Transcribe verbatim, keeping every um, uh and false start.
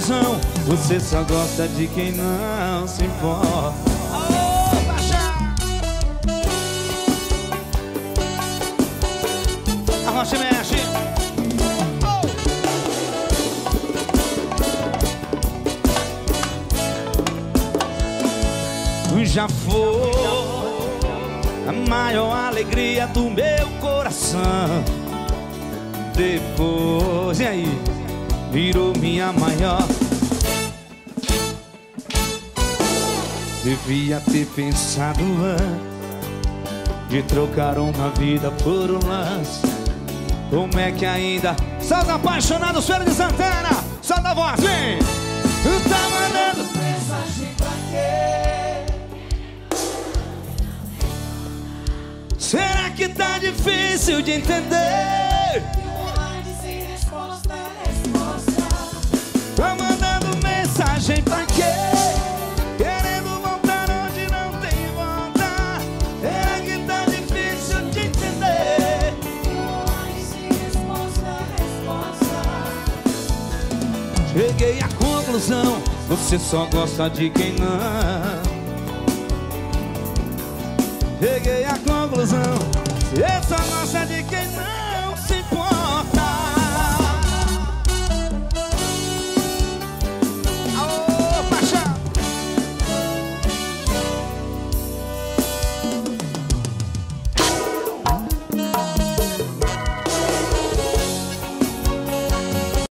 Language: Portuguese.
conclusão: você só gosta de quem não se importa. Aô, Paixão! A rocha mexe. Já foi a maior alegria do meu coração. Depois, e aí, virou minha maior. Devia ter pensado antes de trocar uma vida por um lance. Como é que ainda... Salve apaixonados, Feira de Santana. Solta a voz, vem. Tá mandando Mensagem pra quê? Será que tá difícil de entender? Online sem resposta é resposta. Tá mandando mensagem pra quê? Querendo voltar onde não tem volta. Será que tá difícil de entender? Online sem resposta é resposta. Cheguei à conclusão: você só gosta de quem não. Cheguei à conclusão: você só gosta de quem não.